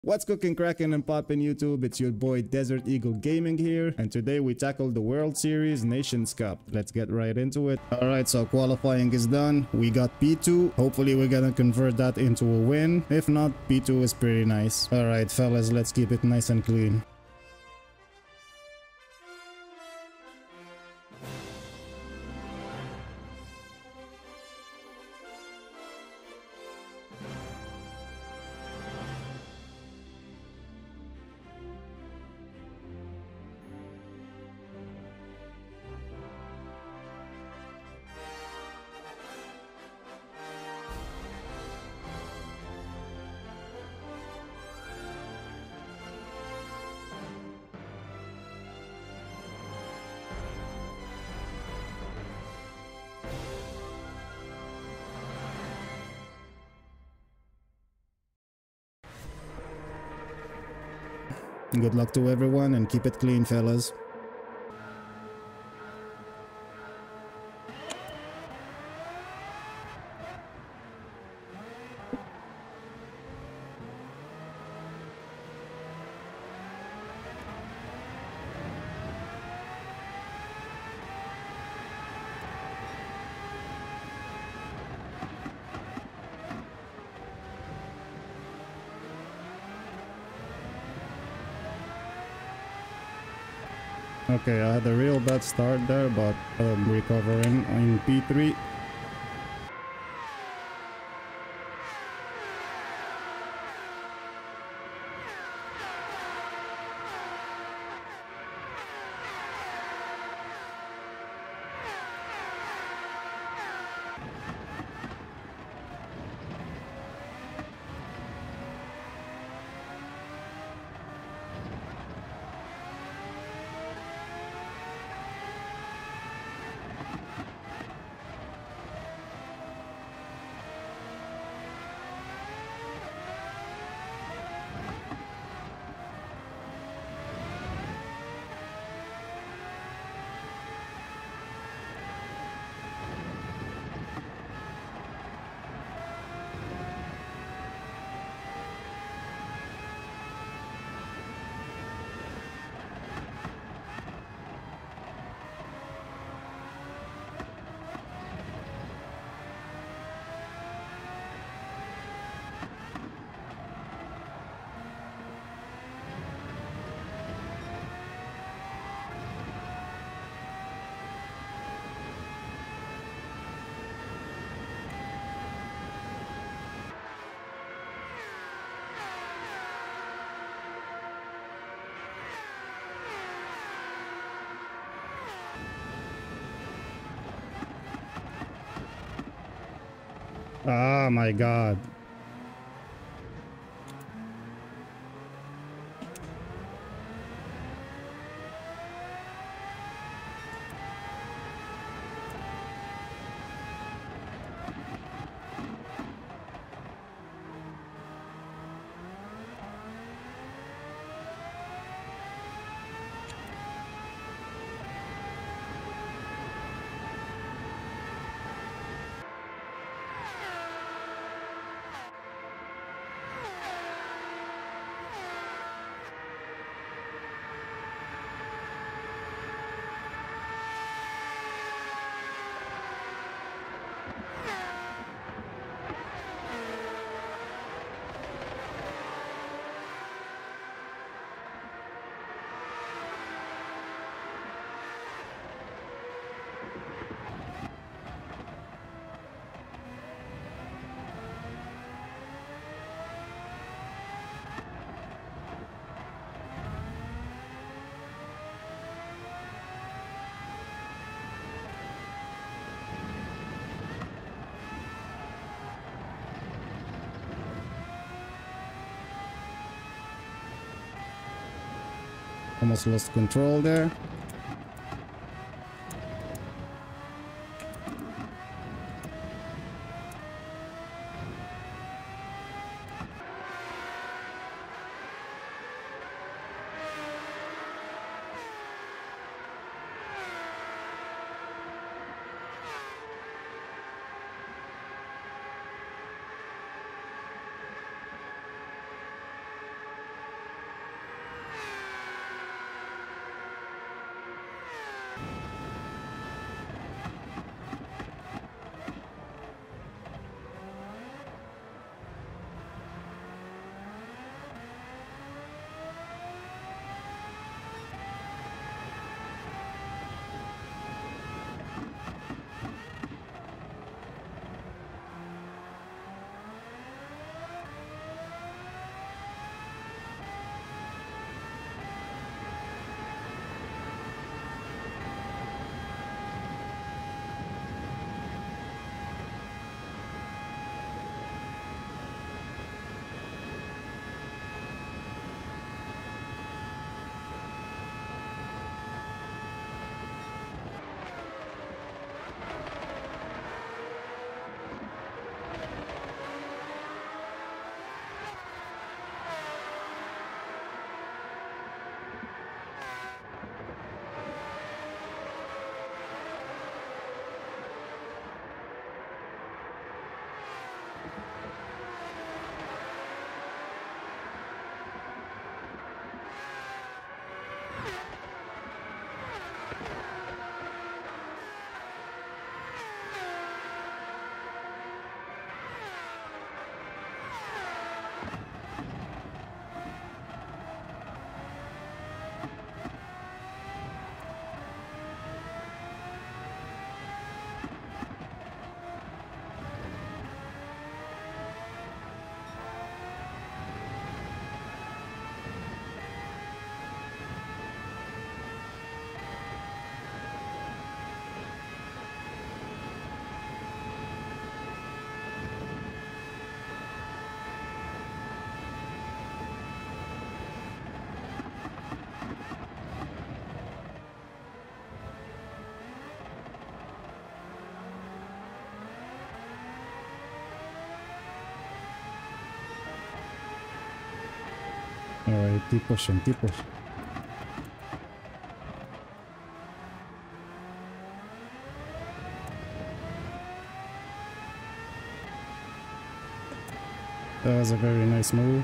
What's cooking, cracking, and poppin' YouTube? It's your boy Desert Eagle Gaming here, and today we tackle the World Series Nations Cup. Let's get right into it. Alright, so qualifying is done. We got P2. Hopefully we're gonna convert that into a win. If not, P2 is pretty nice. Alright fellas, let's keep it nice and clean. Good luck to everyone and keep it clean, fellas. Okay, I had a real bad start there, but I'm recovering in P3. Ah, my God. Almost lost control there. Alright, keep pushing, keep pushing. That was a very nice move.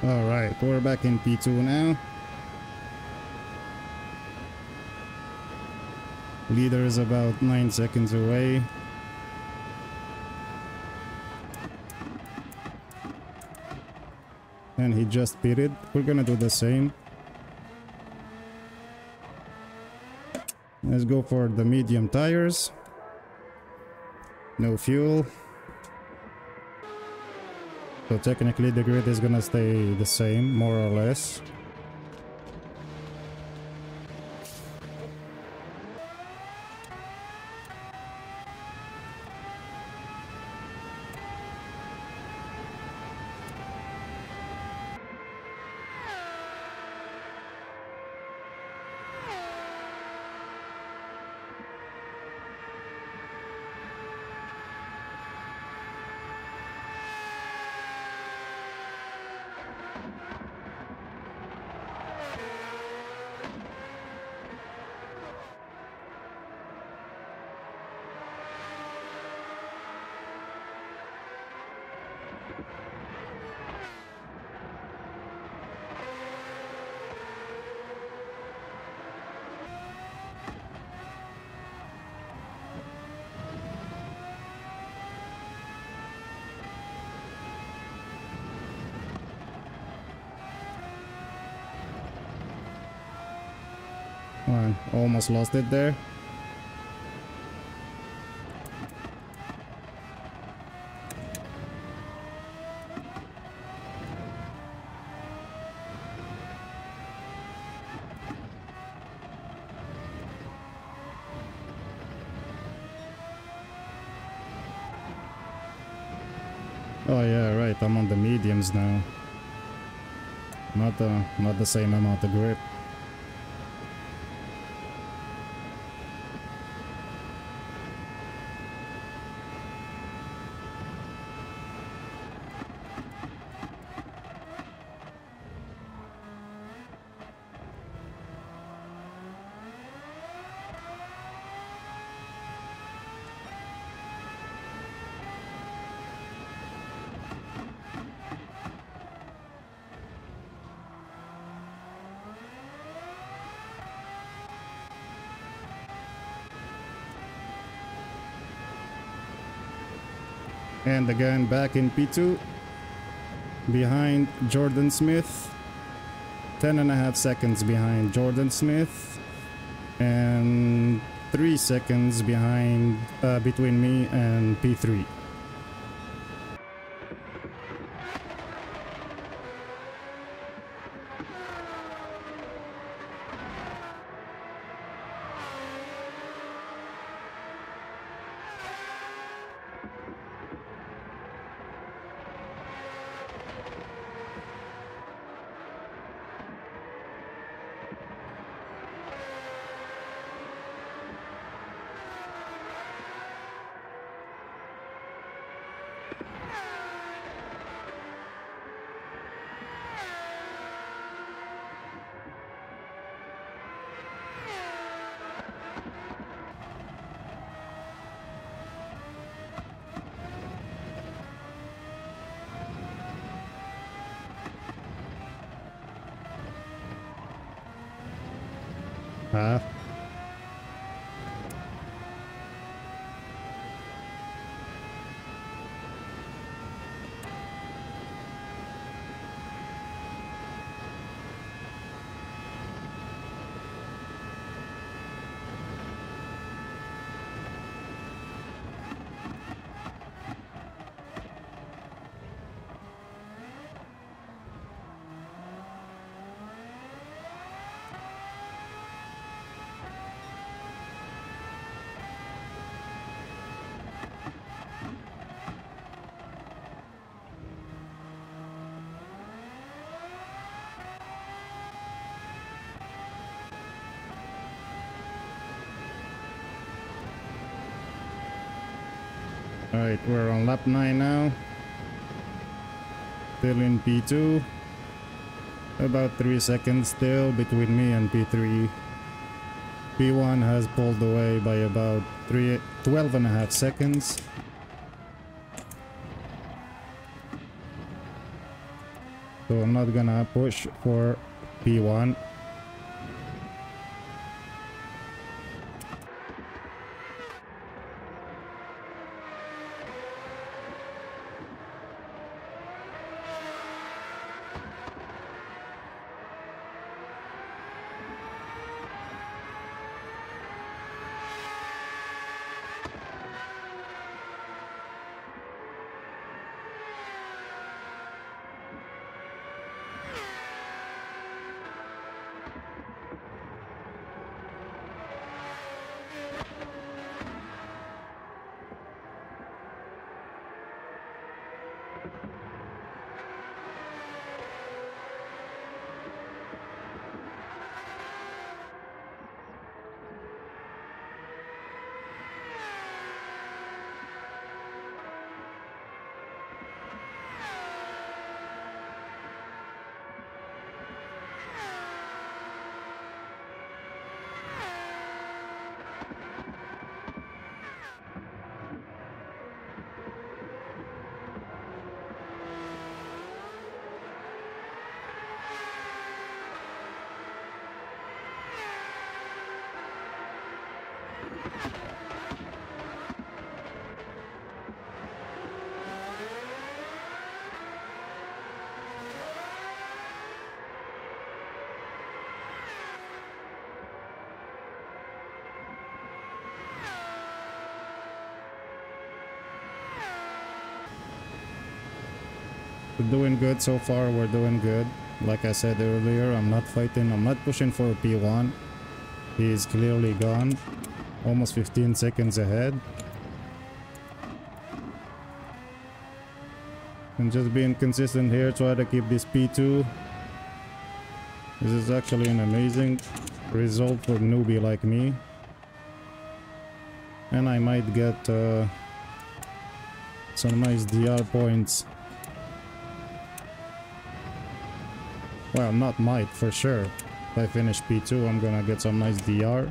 Alright, we're back in P2 now. Leader is about 9 seconds away. And he just pitted. We're gonna do the same. Let's go for the medium tires. No fuel. So technically the grid is gonna stay the same, more or less. Almost lost it there. Oh yeah, right, I'm on the mediums now. Not the same amount of grip. And again back in P2 behind Jordan Smith, 10.5 seconds behind Jordan Smith and 3 seconds behind between me and P3. Alright, we're on lap 9 now. Still in P2. About 3 seconds still between me and P3. P1 has pulled away by about 12.5 seconds. So I'm not gonna push for P1. We're doing good so far, we're doing good. Like I said earlier, I'm not fighting, I'm not pushing for a P1. He is clearly gone. Almost 15 seconds ahead. And just being consistent here, try to keep this P2. This is actually an amazing result for a newbie like me. And I might get some nice DR points. Well, not might, for sure. If I finish P2, I'm gonna get some nice DR.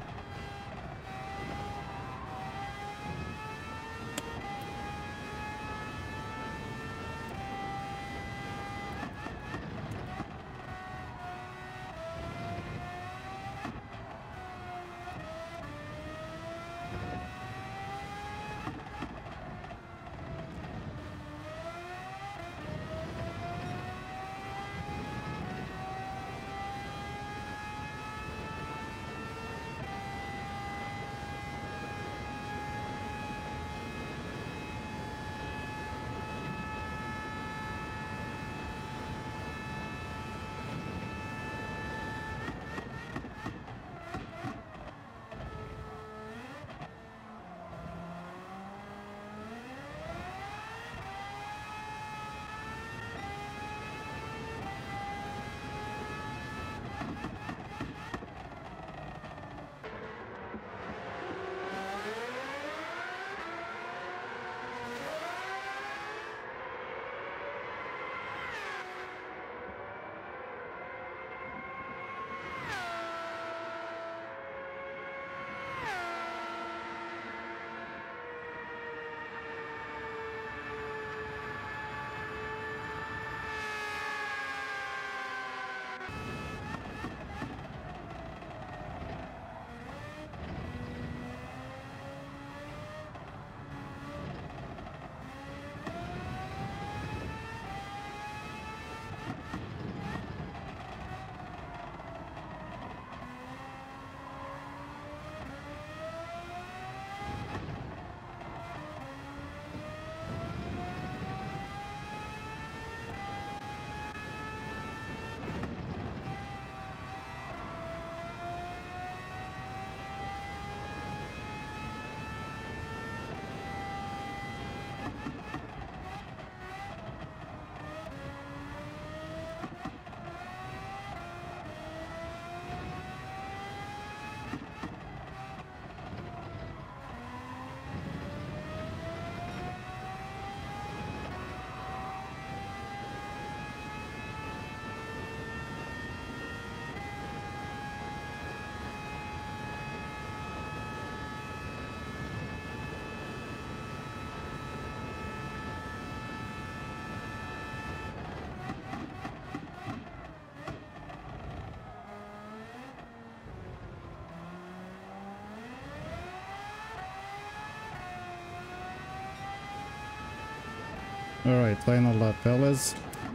Alright, final lap, fellas.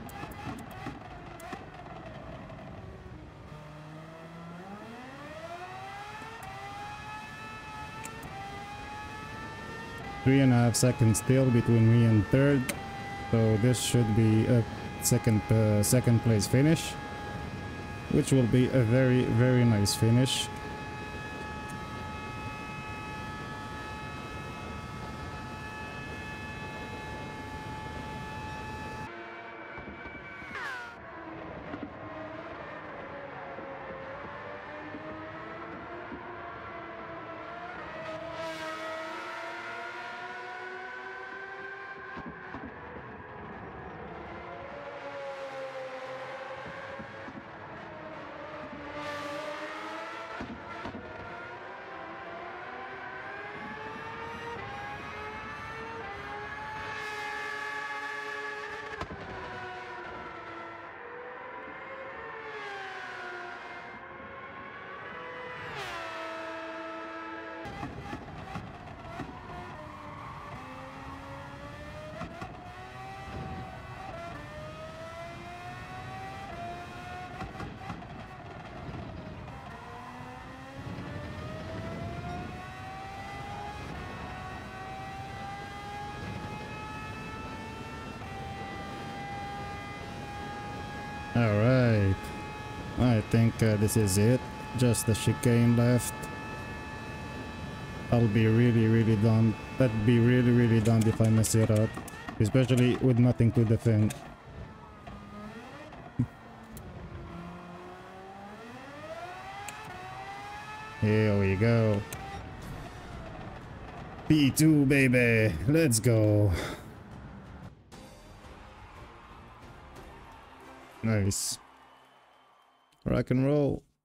Three and a half seconds still between me and third, so this should be a second place finish, which will be a very nice finish. Alright, I think this is it. Just the chicane left. I'll be really done. That'd be really done if I mess it up. Especially with nothing to defend. Here we go. P2 baby, let's go. Nice. Rock and roll.